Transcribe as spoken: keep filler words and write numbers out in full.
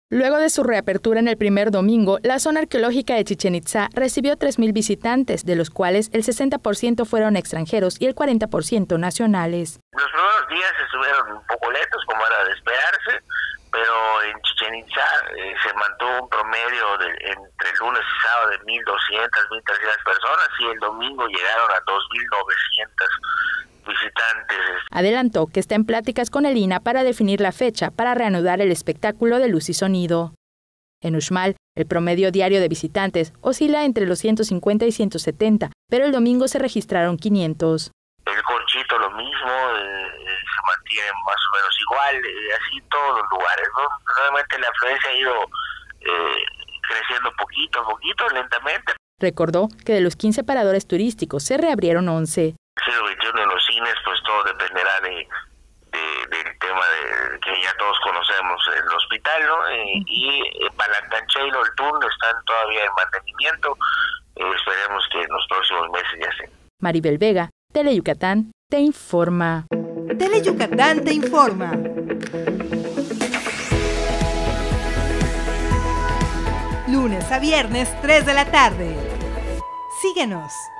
Luego de su reapertura en el primer domingo, la zona arqueológica de Chichén Itzá recibió tres mil visitantes, de los cuales el sesenta por ciento fueron extranjeros y el cuarenta por ciento nacionales. Los primeros días estuvieron un poco lentos, como era de esperarse, pero en Chichén Itzá eh, se mantuvo un promedio de, entre lunes y sábado de mil doscientas, mil trescientas personas, y el domingo llegaron a dos mil novecientos visitantes. Adelantó que está en pláticas con el I N A para definir la fecha para reanudar el espectáculo de luz y sonido. En Uxmal, el promedio diario de visitantes oscila entre los ciento cincuenta y ciento setenta, pero el domingo se registraron quinientos. El Corchito lo mismo, eh, se mantiene más o menos igual, eh, así todos los lugares, ¿no? Realmente la afluencia ha ido eh, creciendo poquito a poquito, lentamente. Recordó que de los quince paradores turísticos se reabrieron once. siglo veintiuno en los cines, pues todo dependerá de, de del tema de que ya todos conocemos, el hospital, ¿no? Eh, y eh, Palancanché y el Turno están todavía en mantenimiento. Eh, esperemos que en los próximos meses ya estén. Maribel Vega, Teleyucatán, te informa. Teleyucatán te informa. Lunes a viernes, tres de la tarde. Síguenos.